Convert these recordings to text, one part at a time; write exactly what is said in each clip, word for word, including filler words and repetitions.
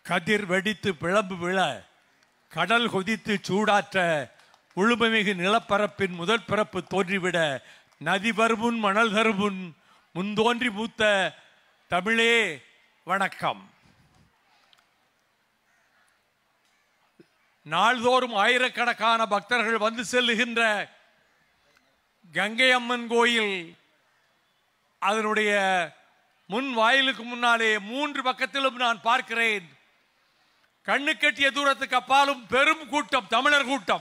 கதிர் வெடித்து பிளம்பு விழ கடல் கொதித்து சூடாற்ற உழுமைமிகு நிலப்பரப்பின் முதல் பிறப்பு தோன்றிவிட நதி வருமுன் மணல் தருமுன் முன்தோன்றி மூத்த தமிழே வணக்கம். நாள்தோறும் ஆயிரக்கணக்கான பக்தர்கள் வந்து செல்லுகின்ற கங்கை அம்மன் கோயில் அதனுடைய முன் வாயிலுக்கு முன்னாலே மூன்று பக்கத்திலும் நான் பார்க்கிறேன். கண்ணு கட்டிய தூரத்துக்கு அப்பாலும் பெரும் கூட்டம், தமிழர் கூட்டம்.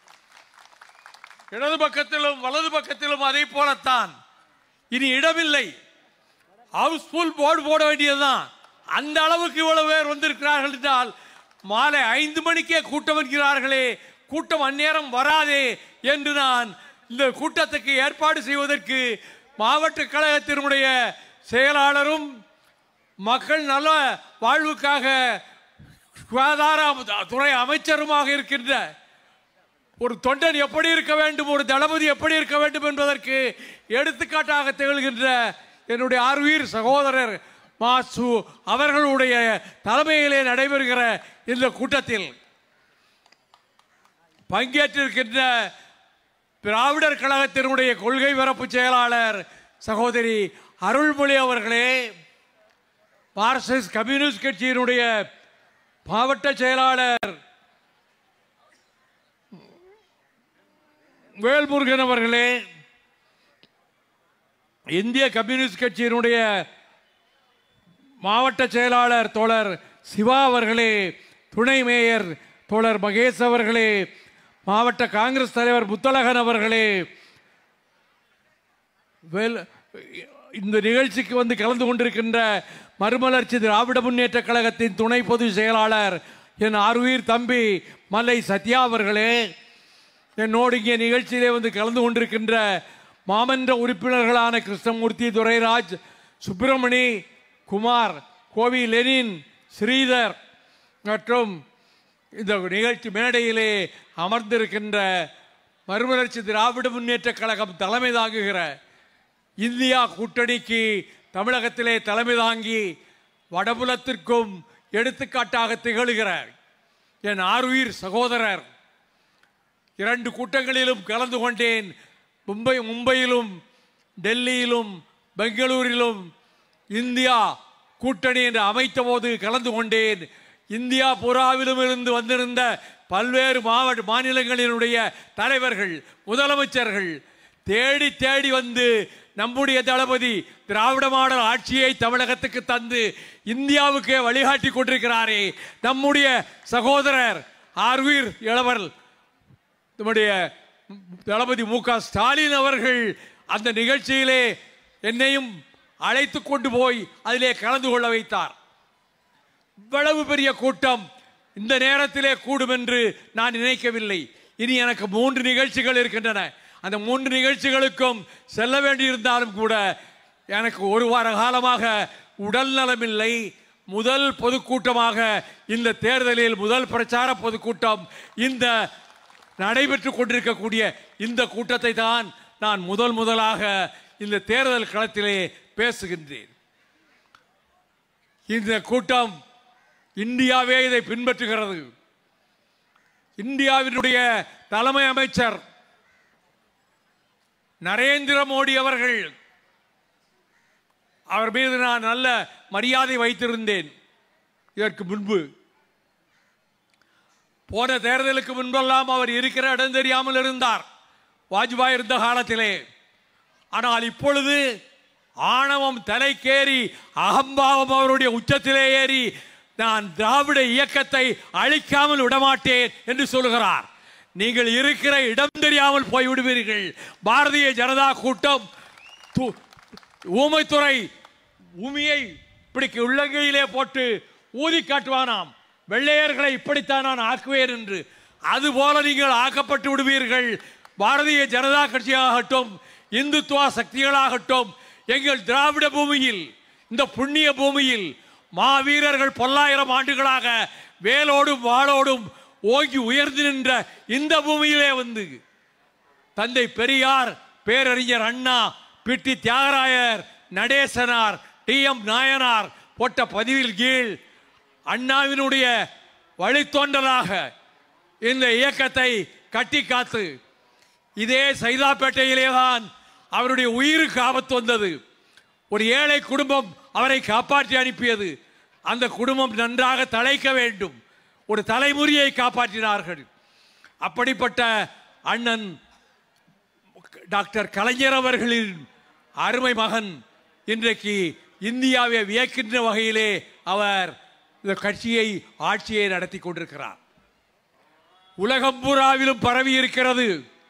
இடது பக்கத்திலும் வலது பக்கத்திலும் அதை போலத்தான். இனி இடமில்லை, ஹவுஸ்ஃபுல் போர்டு போட வேண்டியதுதான். அந்த அளவுக்கு இவ்வளவு பேர் வந்திருக்கிறார்கள் என்றால் மாலை ஐந்து மணிக்கே கூட்டம் என்கிறார்களே, கூட்டம் அந்நேரம் வராதே என்று நான் இந்த கூட்டத்துக்கு ஏற்பாடு செய்வதற்கு மாவட்ட கழகத்தினுடைய செயலாளரும் மக்கள் நல வாழ்வுக்காக சுகாதார துறை அமைச்சருமாக இருக்கின்ற ஒரு தொண்டன் எப்படி இருக்க வேண்டும், ஒரு தளபதி எப்படி இருக்க வேண்டும் என்பதற்கு எடுத்துக்காட்டாக திகழ்கின்ற என்னுடைய ஆர்வீர் சகோதரர் மாசு அவர்களுடைய தலைமையிலே நடைபெறுகிற இந்த கூட்டத்தில் பங்கேற்றிருக்கின்ற திராவிடர் கழகத்தினுடைய கொள்கை பரப்பு செயலாளர் சகோதரி அருள்மொழி அவர்களே, மார்க்சிஸ்ட் கம்யூனிஸ்ட் கட்சியினுடைய மாவட்ட செயலாளர் வேல்முருகன் அவர்களே, இந்திய கம்யூனிஸ்ட் கட்சியினுடைய மாவட்ட செயலாளர் தோழர் சிவா அவர்களே, துணை மேயர் தோழர் மகேஷ் அவர்களே, மாவட்ட காங்கிரஸ் தலைவர் முத்தழகன் அவர்களே, இந்த நிகழ்ச்சிக்கு வந்து கலந்து கொண்டிருக்கின்ற மறுமலர்ச்சி திராவிட முன்னேற்ற கழகத்தின் துணை பொதுச் செயலாளர் என் ஆர்வீர் தம்பி மல்லை சத்யா அவர்களே, என்னோடு இங்கே நிகழ்ச்சியிலே வந்து கலந்து கொண்டிருக்கின்ற மாமன்ற உறுப்பினர்களான கிருஷ்ணமூர்த்தி, துரைராஜ், சுப்பிரமணி, குமார், கோவி லெனின், ஸ்ரீதர் மற்றும் இந்த நிகழ்ச்சி மேடையிலே அமர்ந்திருக்கின்ற மறுமலர்ச்சி திராவிட முன்னேற்ற கழகம் தலைமை தாங்குகிற இந்தியா கூட்டணிக்கு தமிழகத்திலே தலைமை தாங்கி வடபுலத்திற்கும் எடுத்துக்காட்டாக திகழ்கிற என் ஆர்வீர் சகோதரர், இரண்டு கூட்டங்களிலும் கலந்து கொண்டேன். மும்பை மும்பையிலும் டெல்லியிலும் பெங்களூரிலும் இந்தியா கூட்டணி என்று அமைத்த போது கலந்து கொண்டேன். இந்தியா புறாவிலும் இருந்து வந்திருந்த பல்வேறு மாவட்ட மாநிலங்களினுடைய தலைவர்கள், முதலமைச்சர்கள் தேடி தேடி வந்து நம்முடைய தளபதி திராவிட மாடல் ஆட்சியை தமிழகத்துக்கு தந்து இந்தியாவுக்கே வழிகாட்டி கொண்டிருக்கிறாரே நம்முடைய சகோதரர் ஆர்வீர் இளவர் நம்முடைய தளபதி மு க ஸ்டாலின் அவர்கள் அந்த நிகழ்ச்சியிலே என்னையும் அழைத்து கொண்டு போய் அதிலே கலந்து கொள்ள வைத்தார். இவ்வளவு பெரிய கூட்டம் இந்த நேரத்திலே கூடும் என்று நான் நினைக்கவில்லை. இனி எனக்கு மூன்று நிகழ்ச்சிகள் இருக்கின்றன. அந்த மூன்று நிகழ்ச்சிகளுக்கும் செல்ல வேண்டியிருந்தாலும் கூட எனக்கு ஒரு வார காலமாக உடல் நலமில்லை. முதல் பொதுக்கூட்டமாக இந்த தேர்தலில் முதல் பிரச்சார பொதுக்கூட்டம் இந்த நடைபெற்று கொண்டிருக்கக்கூடிய இந்த கூட்டத்தை தான் நான் முதல் முதலாக இந்த தேர்தல் களத்திலே பேசுகின்றேன். இந்த கூட்டம் இந்தியாவே இதை பின்பற்றுகிறது. இந்தியாவினுடைய தலைமை அமைச்சர் நரேந்திர மோடி அவர்கள், அவர் மீது நான் நல்ல மரியாதை வைத்திருந்தேன். இதற்கு முன்பு போன தேர்தலுக்கு முன்பெல்லாம் அவர் இருக்கிற இடம் தெரியாமல் இருந்தார், வாஜ்பாய் இருந்த காலத்திலே. ஆனால் இப்பொழுது ஆணவம் தலைக்கேறி அகம்பாவம் அவருடைய உச்சத்திலே ஏறி நான் திராவிட இயக்கத்தை அழிக்காமல் விடமாட்டேன் என்று சொல்கிறார். நீங்கள் இருக்கிற இடம் தெரியாமல் போய்விடுவீர்கள். பாரதிய ஜனதா கூட்டம் ஊமைத்துறை ஊமியை இப்படி உள்ளங்கையிலே போட்டு ஊதி காட்டுவானாம், வெள்ளையர்களை இப்படித்தான் நான் ஆக்குவேன் என்று. அதுபோல நீங்கள் ஆக்கப்பட்டு விடுவீர்கள். பாரதிய ஜனதா கட்சியாகட்டும், இந்துத்துவ சக்திகளாகட்டும், எங்கள் திராவிட பூமியில், இந்த புண்ணிய பூமியில் மாவீரர்கள் பல்லாயிரம் ஆண்டுகளாக வேலோடும் வாளோடும் ஓங்கி உயர்ந்து நின்ற இந்த பூமியிலே வந்து தந்தை பெரியார், பேரறிஞர் அண்ணா, பிட்டி தியாகராயர், நடேசனார், டி எம் நாயனார் போட்ட பதிவில் கீழ் அண்ணாவினுடைய வழித்தோன்றலாக இந்த இயக்கத்தை கட்டி காத்து இதே சைதாப்பேட்டையிலே தான் அவருடைய உயிருக்கு ஆபத்து வந்தது. ஒரு ஏழை குடும்பம் அவரை காப்பாற்றி அனுப்பியது. அந்த குடும்பம் நன்றாக தழைக்க வேண்டும். ஒரு தலைமுறையை காப்பாற்றினார்கள். அப்படிப்பட்ட அண்ணன் டாக்டர் கலைஞர் அவர்களின் அருமை மகன் இன்றைக்கு இந்தியாவை வியக்கின்ற வகையிலே அவர் இந்த கட்சியை ஆட்சியை நடத்தி கொண்டிருக்கிறார். உலகம் பூராவிலும் பரவி இருக்கிறது.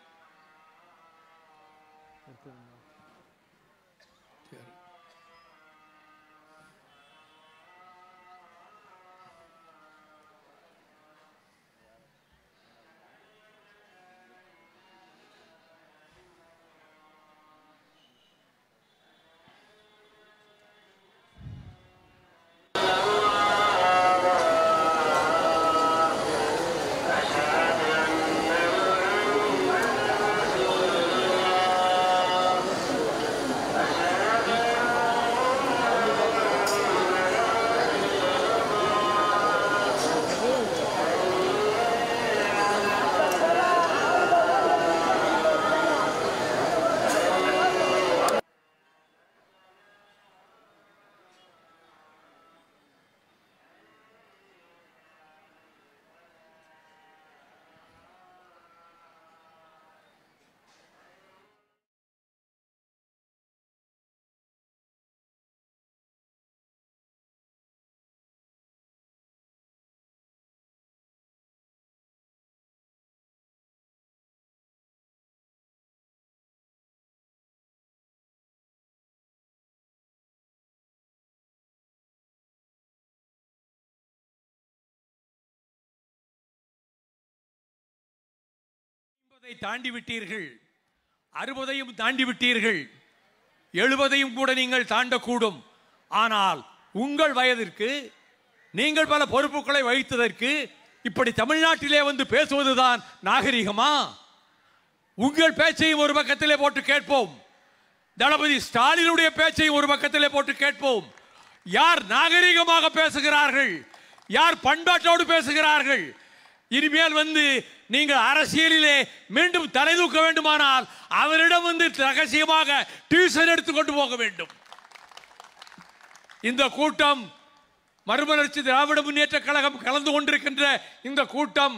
தாண்டி விட்டீர்கள், அறுபதையும் தாண்டி விட்டீர்கள், எழுபதையும் கூட நீங்கள் தாண்டக்கூடும். ஆனால் உங்கள் வயதிற்கு நீங்கள் பல பொறுப்புகளை வகித்ததற்கு இப்படி தமிழ்நாட்டிலே வந்து பேசுவதுதான் நாகரிகமா? உங்கள் பேச்சையும் ஒரு பக்கத்திலே போட்டு கேட்போம். தளபதி ஸ்டாலினுடைய பேச்சையும் ஒரு பக்கத்திலே போட்டு கேட்போம். யார் நாகரிகமாக பேசுகிறார்கள், யார் பண்பாட்டோடு பேசுகிறார்கள்? இனிமேல் வந்து நீங்கள் அரசியலிலே மீண்டும் தலை தூக்க வேண்டுமானால் அவரிடம் வந்து ரகசியமாக டியூஷன் எடுத்துக்கொண்டு போக வேண்டும். இந்த கூட்டம் மறுமலர்ச்சி திராவிட முன்னேற்ற கழகம் கலந்து கொண்டிருக்கின்ற இந்த கூட்டம்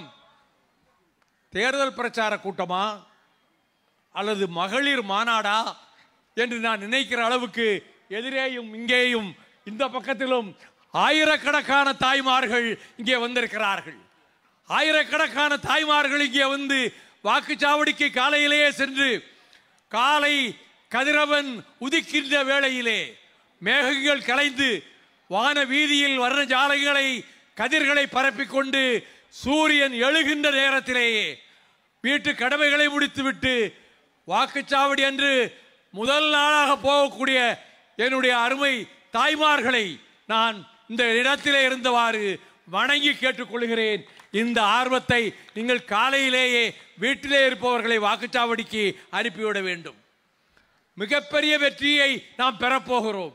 தேர்தல் பிரச்சார கூட்டமா அல்லது மகளிர் மாநாடா என்று நான் நினைக்கிற அளவுக்கு எதிரேயும் இங்கேயும் இந்த பக்கத்திலும் ஆயிரக்கணக்கான தாய்மார்கள் இங்கே வந்திருக்கிறார்கள். ஆயிரக்கணக்கான தாய்மார்கள் இங்கே வந்து வாக்குச்சாவடிக்கு காலையிலேயே சென்று காலை கதிரவன் உதிக்கின்ற வேளையிலே மேகங்கள் கலைந்து வான வீதியில் வர்ண ஜாலைகளை கதிர்களை பரப்பிக்கொண்டு சூரியன் எழுகின்ற நேரத்திலேயே வீட்டு கடமைகளை முடித்துவிட்டு வாக்குச்சாவடி அன்று முதல் நாளாக போகக்கூடிய என்னுடைய அருமை தாய்மார்களை நான் இந்த இடத்திலே இருந்தவாறு வணங்கி கேட்டுக்கொள்கிறேன். இந்த ஆர்வத்தை நீங்கள் காலையிலேயே வீட்டிலே இருப்பவர்களை வாக்குச்சாவடிக்கு அனுப்பிவிட வேண்டும். மிகப்பெரிய வெற்றியை நாம் பெறப்போகிறோம்.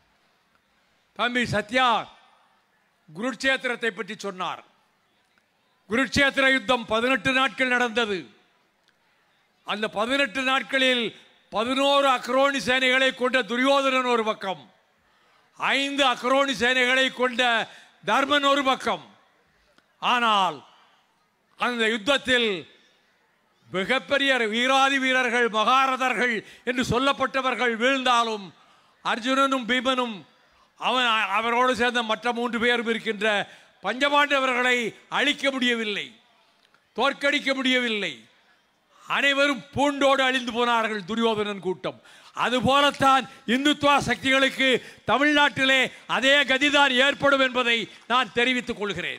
தம்பி சத்யா குருட்சேத்திரத்தை பற்றி சொன்னார். குருட்சேத்திர யுத்தம் பதினெட்டு நாட்கள் நடந்தது. அந்த பதினெட்டு நாட்களில் பதினோரு அக்ரோனி சேனைகளை கொண்ட துரியோதனன் ஒரு பக்கம், ஐந்து அக்ரோனி சேனைகளை கொண்ட தர்மன் ஒரு பக்கம். ஆனால் அந்த யுத்தத்தில் மிகப்பெரிய வீராதி வீரர்கள் மகாரதர்கள் என்று சொல்லப்பட்டவர்கள் வீழ்ந்தாலும் அர்ஜுனனும் பீமனும் அவன் அவரோடு சேர்ந்த மற்ற மூன்று பேரும் இருக்கின்ற பஞ்சபாண்டவர்களை அழிக்க முடியவில்லை, தோற்கடிக்க முடியவில்லை. அனைவரும் பூண்டோடு அழிந்து போனார்கள் துரியோதனன் கூட்டம். அதுபோலத்தான் இந்துத்துவ சக்திகளுக்கு தமிழ்நாட்டிலே அதே கதிதான் ஏற்படும் என்பதை நான் தெரிவித்துக் கொள்கிறேன்.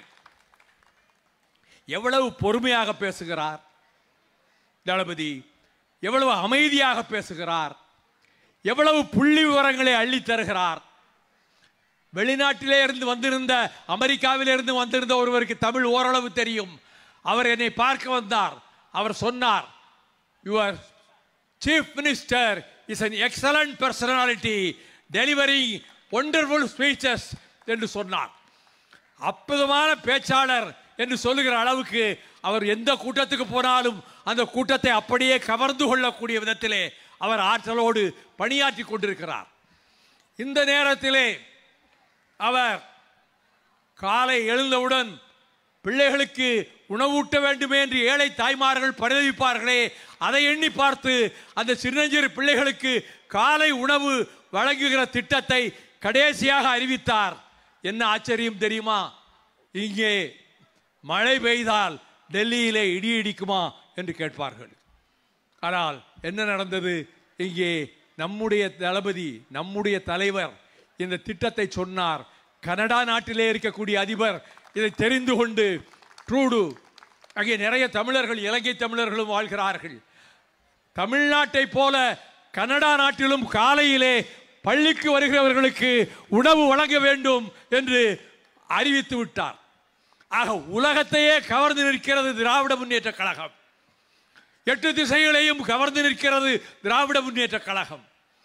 எவ்வளவு பொறுமையாக பேசுகிறார் தளபதி, எவ்வளவு அமைதியாக பேசுகிறார், எவ்வளவு புள்ளி விவரங்களை அள்ளி தருகிறார். வெளிநாட்டிலே இருந்து வந்திருந்த அமெரிக்காவிலே இருந்து வந்திருந்த ஒருவருக்கு தமிழ் ஓரளவு தெரியும். அவர் என்னை பார்க்க வந்தார். அவர் சொன்னார், your chief minister is an excellent personality delivering wonderful speeches என்று சொன்னார். அற்புதமான பேச்சாளர் என்று சொல்லுகிற அளவுக்கு அவர் எந்த கூட்டத்துக்கு போனாலும் அந்த கூட்டத்தை அப்படியே கவர்ந்து கொள்ளக்கூடிய விதத்திலே அவர் ஆற்றலோடு பணியாற்றி கொண்டிருக்கிறார். இந்த நேரத்திலே அவர் காலை எழுந்தவுடன் பிள்ளைகளுக்கு உணவூட்ட வேண்டுமே என்று ஏழை தாய்மார்கள் பரிதவிப்பார்களே, அதை எண்ணி பார்த்து அந்த சின்னஞ்சிறு பிள்ளைகளுக்கு காலை உணவு வழங்குகிற திட்டத்தை கடைசியாக அறிவித்தார். என்ன ஆச்சரியம் தெரியுமா? இங்கே மழை பெய்தால் டெல்லியிலே இடி இடிக்குமா என்று கேட்பார்கள். ஆனால் என்ன நடந்தது? இங்கே நம்முடைய தளபதி, நம்முடைய தலைவர் இந்த திட்டத்தை சொன்னார். கனடா நாட்டிலே இருக்கக்கூடிய அதிபர் இதை தெரிந்து கொண்டு, ட்ரூடு, அங்கே நிறைய தமிழர்கள், இலங்கை தமிழர்களும் வாழ்கிறார்கள். தமிழ்நாட்டை போல கனடா நாட்டிலும் காலையிலே பள்ளிக்கு வருகிறவர்களுக்கு உணவு வழங்க வேண்டும் என்று அறிவித்து விட்டார். ஆக உலகத்தையே கவர்ந்து நிற்கிறது திராவிட முன்னேற்ற கழகம். எட்டு திசைகளையும் கவர்ந்து நிற்கிறது திராவிட முன்னேற்ற கழகம்.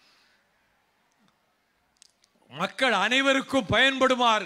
மக்கள் அனைவருக்கும் பயன்படுமாறு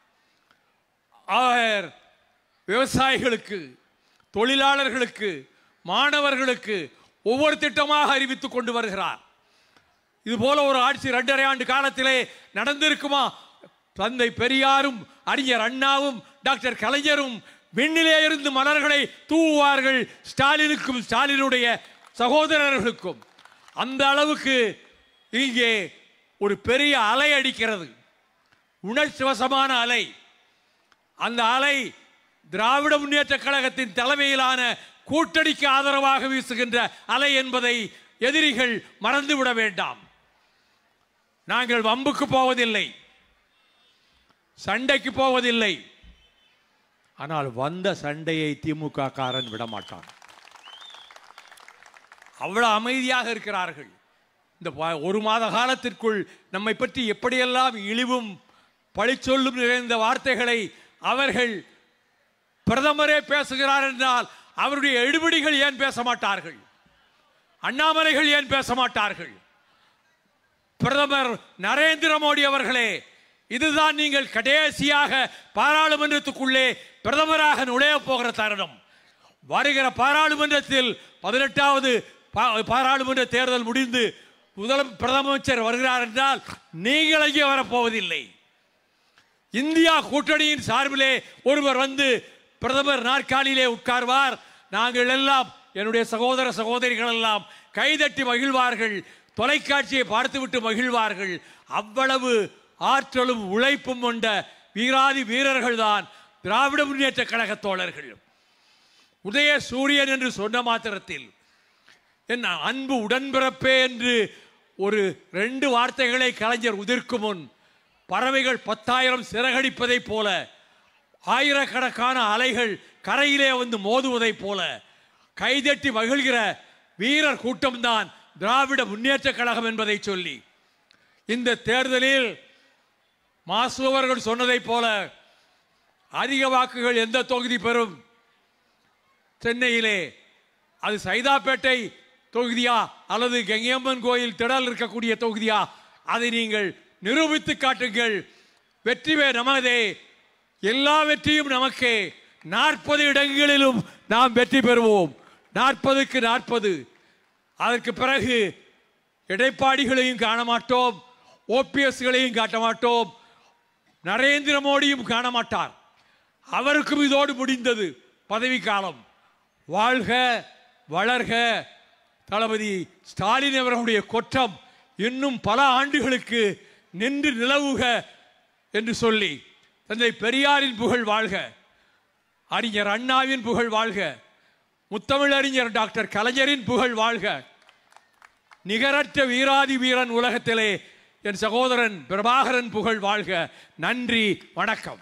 அவர் விவசாயிகளுக்கு, தொழிலாளர்களுக்கு, மாணவர்களுக்கு ஒவ்வொரு திட்டமாக அறிவித்துக் கொண்டு வருகிறார். இது போல ஒரு ஆட்சி இரண்டரை ஆண்டு காலத்திலே நடந்திருக்குமா? தந்தை பெரியாரும் அறிஞர் அண்ணாவும் டாக்டர் கலைஞரும் விண்ணிலே இருந்து மலர்களை தூவுவார்கள் ஸ்டாலினுக்கும் ஸ்டாலினுடைய சகோதரர்களுக்கும். அந்த அளவுக்கு இங்கே ஒரு பெரிய அலை அடிக்கிறது, உணர்ச்சி வசமான அலை. அந்த அலை திராவிட முன்னேற்ற கழகத்தின் தலைமையிலான கூட்டணிக்கு ஆதரவாக வீசுகின்ற அலை என்பதை எதிரிகள் மறந்துவிட வேண்டாம். நாங்கள் வம்புக்கு போவதில்லை, சண்டைக்கு போவதில்லை. ஆனால் வந்த சண்டையை திமுக காரன் விடமாட்டான். அவ்வளவு அமைதியாக இருக்கிறார்கள். இந்த ஒரு மாத காலத்திற்குள் நம்மை பற்றி எப்படியெல்லாம் இழிவும் பழிச்சொல்லும் நிறைந்த வார்த்தைகளை அவர்கள் பிரதமரே பேசுகிறார் என்றால் அவருடைய எடுபிடிகள் ஏன் பேச மாட்டார்கள்? அண்ணாமலைகள் ஏன் பேச மாட்டார்கள்? பிரதமர் நரேந்திர மோடி அவர்களே, இதுதான் நீங்கள் கடைசியாக பாராளுமன்றத்துக்குள்ளே பிரதமராக நுழைய போகிற தருணம். வருகிற பாராளுமன்றத்தில் பதினெட்டாவது பாராளுமன்ற தேர்தல் முடிந்து முதல் பிரதமர் வருகிறார் என்றால் நீங்கள் அங்கே வரப்போவதில்லை. இந்தியா கூட்டணியின் சார்பிலே ஒருவர் வந்து பிரதமர் நாற்காலியிலே உட்கார்வார். நாங்கள் எல்லாம், என்னுடைய சகோதர சகோதரிகள் எல்லாம் கைதட்டி மகிழ்வார்கள், தொலைக்காட்சியை பார்த்துவிட்டு மகிழ்வார்கள். அவ்வளவு ஆற்றலும் உழைப்பும் கொண்ட வீராதி வீரர்கள் தான் திராவிட முன்னேற்ற கழக தோழர்கள். உதய சூரியன் என்று சொன்ன மாத்திரத்தில் என்ன அன்பு உடன்பிறப்பே என்று ஒரு ரெண்டு வார்த்தைகளை கலைஞர் உதிர்க்கும் முன் பறவைகள் பத்தாயிரம் சிறகடிப்பதை போல, ஆயிரக்கணக்கான அலைகள் கரையிலே வந்து மோதுவதை போல கைதட்டி மகிழ்கிற வீரர் கூட்டம்தான் திராவிட முன்னேற்ற கழகம் என்பதை சொல்லி, இந்த தேர்தலில் மாசு அவர்கள் சொன்னதை போல அதிக வாக்குகள் எந்த தொகுதி பெறும்? சென்னையிலே அது சைதாப்பேட்டை தொகுதியா அல்லது கங்கையம்மன் கோயில் திடல் இருக்கக்கூடிய தொகுதியா? அதை நீங்கள் நிரூபித்து காட்டுங்கள். வெற்றிவே நமதே, எல்லா வெற்றியும் நமக்கே. நாற்பது இடங்களிலும் நாம் வெற்றி பெறுவோம், நாற்பதுக்கு நாற்பது. அதற்கு பிறகு எடைப்பாடிகளையும் காண மாட்டோம், ஓபிஎஸ்களையும் காட்ட மாட்டோம், நரேந்திர மோடியும் காண மாட்டார். அவருக்கும் இதோடு முடிந்தது பதவி காலம். வாழ்க வளர்க தளபதி ஸ்டாலின் அவர்களுடைய கொற்றம் இன்னும் பல ஆண்டுகளுக்கு நின்று நிலவுக என்று சொல்லி, தந்தை பெரியாரின் புகழ் வாழ்க, அறிஞர் அண்ணாவின் புகழ் வாழ்க, முத்தமிழறிஞர் டாக்டர் கலைஞரின் புகழ் வாழ்க, நிகரற்ற வீராதி வீரன் உலகத்திலே என் சகோதரன் பிரபாகரன் புகழ் வாழ்க. நன்றி, வணக்கம்.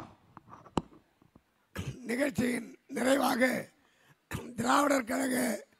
நிகழ்ச்சியின் நிறைவாக திராவிடர் கழக